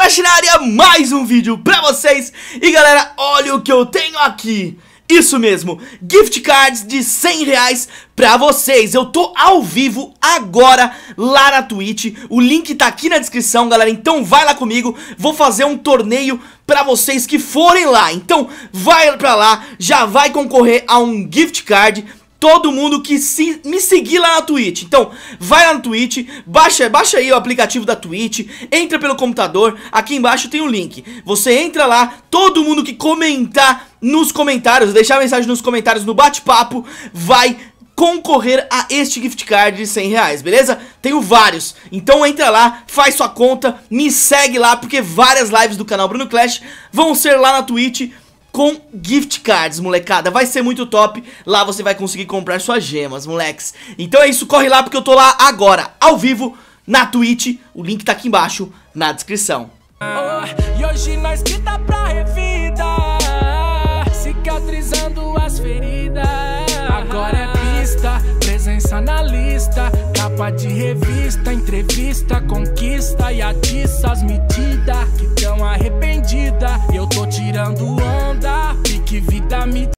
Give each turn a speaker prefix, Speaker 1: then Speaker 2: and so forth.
Speaker 1: Clash na área, mais um vídeo pra vocês. E galera, olha o que eu tenho aqui. Isso mesmo, gift cards de R$100 pra vocês. Eu tô ao vivo agora lá na Twitch. O link tá aqui na descrição, galera. Então vai lá comigo, vou fazer um torneio pra vocês que forem lá. Então vai pra lá, já vai concorrer a um gift card. Todo mundo que me seguir lá na Twitch. Então, vai lá na Twitch, baixa aí o aplicativo da Twitch, entra pelo computador, aqui embaixo tem o link. Você entra lá, todo mundo que comentar nos comentários, deixar mensagem nos comentários no bate-papo, vai concorrer a este gift card de R$100, beleza? Tenho vários, então entra lá, faz sua conta, me segue lá, porque várias lives do canal Bruno Clash vão ser lá na Twitch com gift cards, molecada. Vai ser muito top. Lá você vai conseguir comprar suas gemas, moleques. Então é isso, corre lá porque eu tô lá agora, ao vivo, na Twitch. O link tá aqui embaixo, na descrição.
Speaker 2: E hoje nós que dá pra revida, cicatrizando as feridas. Agora é pista, presença na lista, capa de revista, entrevista, conquista e atiça as medidas que tão arrependida. Eu tô tirando onda, pique vida me